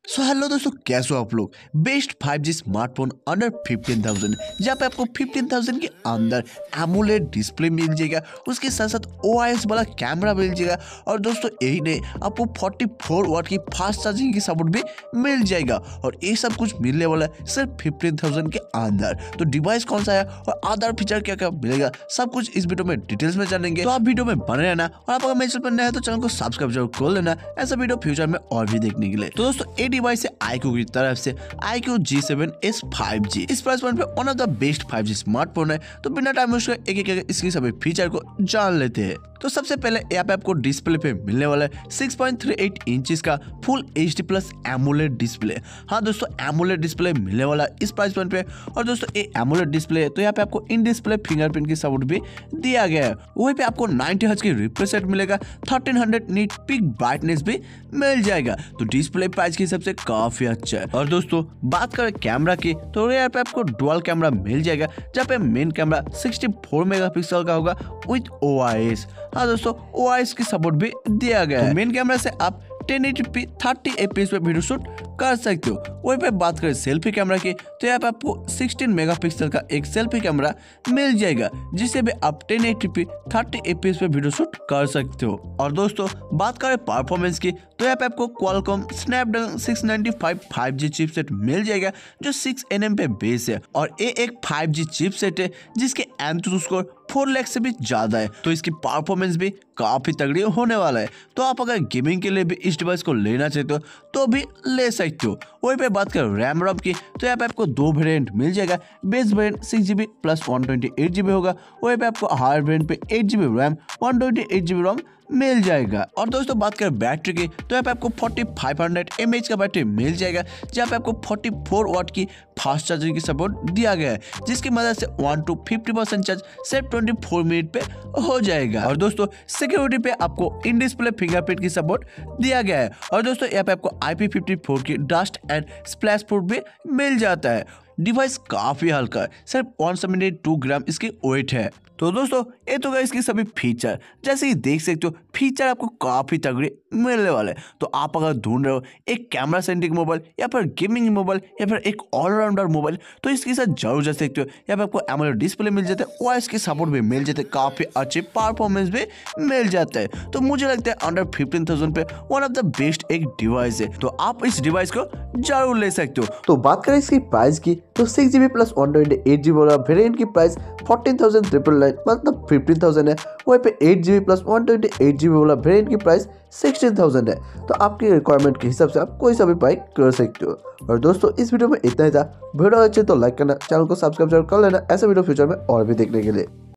So hello दोस्तों, कैसे हो आप लोग। बेस्ट 5G स्मार्टफोन अंडर 15,000, जहाँ पे आपको 15,000 के अंदर एमोलेड डिस्प्ले मिल जाएगा, उसके साथ साथ OIS वाला कैमरा मिल जाएगा। और दोस्तों यही नहीं, आपको 44 वाट की फास्ट चार्जिंग की सपोर्ट भी मिल जाएगा। और ये सब कुछ मिलने वाला है सिर्फ 15,000 के अंदर। तो डिवाइस कौन सा है और अदर फीचर क्या क्या मिलेगा, सब कुछ इस वीडियो में डिटेल्स में जानेंगे। तो आप वीडियो में बने रहना, और आप अगर मेरे चैनल पर नए हैं तो चैनल को सब्सक्राइब जरूर कर लेना, ऐसा वीडियो फ्यूचर में और भी देखने के लिए। तो दोस्तों ये डिवाइस है iQOO की तरफ से iQOO G7s 5G। इस प्राइस पॉइंट पे one of the best 5G smartphone है। तो बिना टाइम वेस्ट करे एक एक इसकी सभी फीचर को जान लेते हैं। तो सबसे पहले यहाँ पे आपको डिस्प्ले पे मिलने वाला है 6.38 इंचेस का full HD plus AMOLED display. हाँ दोस्तों, एमोलेड डिस्प्ले मिलने वाला है इस प्राइस पॉइंट पे। और दोस्तों ये एमोलेड डिस्प्ले है तो यहाँ पे आपको इन डिस्प्ले फिंगरप्रिंट की सपोर्ट भी दिया गया है। वहीं पे आपको 90 हर्ट्ज की रिफ्रेश रेट मिलेगा, 1300 नीट पिक ब्राइटनेस भी मिल जाएगा। तो डिस्प्ले प्राइस के हिसाब से काफी अच्छा है। और दोस्तों बात करें कैमरा की तो यहाँ पे आपको डुअल कैमरा मिल जाएगा, जहाँ पे मेन कैमरा 64 मेगापिक्सल का होगा विद OIS। हाँ दोस्तों OIS की सपोर्ट भी दिया गया है। मेन कैमरा से आप 1080p 30 fps पे वीडियो शूट कर सकते हो। वहीं पे बात करें सेल्फी कैमरा की तो यहाँ पे आपको 16 मेगापिक्सल का एक सेल्फी कैमरा मिल जाएगा, जिससे भी आप 1080p 30 fps पे वीडियो शूट कर सकते हो। और दोस्तों बात करें परफॉर्मेंस की तो यहाँ पे आपको क्वालकॉम स्नैपड्रैगन 695 5G चिपसेट मिल जाएगा, जो 6nm पे बेस है। और ये एक 5G चिपसेट है जिसके एंथुसियास्ट स्कोर 4 लाख से भी ज्यादा है, तो इसकी परफॉर्मेंस भी काफी तगड़ी होने वाला है। तो आप अगर गेमिंग के लिए भी इस डिवाइस को लेना चाहते हो तो भी ले सकते हो। वहीं पे बात करें रैम रोम की तो यहाँ पे आपको दो वेरिएंट मिल जाएगा। Base variant 6GB plus 128GB होगा। वहीं पे आपको हायर वेरिएंट पे 8GB रैम 128GB रोम मिल जाएगा। और दोस्तों बात करें बैटरी की तो यहाँ पे आपको 4500 mAh का बैटरी मिल जाएगा, जहाँ पे आपको 44 वाट की फास्ट चार्जिंग की सपोर्ट दिया गया है, जिसकी मदद से 1 to 50% चार्ज सिर्फ 24 मिनट पे हो जाएगा। और दोस्तों सिक्योरिटी पे आपको इन डिस्प्ले फिंगरप्रिंट की सपोर्ट दिया गया है। और दोस्तों यहाँ पे आपको IP54 की डस्ट एंड स्प्लैश प्रूफ भी मिल जाता है। डिवाइस काफी हल्का है, सिर्फ 172 ग्राम इसकी वेट है। तो दोस्तों ये तो गए इसके सभी फीचर, जैसे कि देख सकते हो फीचर आपको काफी तगड़े मिलने वाले। तो आप अगर ढूंढ रहे हो एक कैमरा सेंट्रिक मोबाइल या फिर गेमिंग मोबाइल या फिर एक ऑलराउंडर मोबाइल, तो इसके साथ जरूर जा सकते हो। यहाँ पे आपको एमोलेड डिस्प्ले मिल जाता है, OIS की सपोर्ट भी मिल जाते हैं, काफी अच्छे परफॉर्मेंस भी मिल जाता है। तो मुझे लगता है अंडर 15,000 पे वन ऑफ द बेस्ट एक डिवाइस है, तो आप इस डिवाइस को जरूर ले सकते हो। तो बात करें इसकी प्राइस की तो 6GB प्लस 128GB वाला वेरिएंट की प्राइस 14,999 मतलब 15,000 है। वहीं पे 8GB प्लस 128GB वाला वेरिएंट की प्राइस 16,000 है। तो आपकी रिक्वायरमेंट के हिसाब से आप कोई सा भी बाई कर सकते हो। और दोस्तों इस वीडियो में इतना ही था। वीडियो अच्छे तो लाइक करना, चैनल को सब्सक्राइब जरूर कर लेना, ऐसा वीडियो फ्यूचर में और भी देखने के लिए।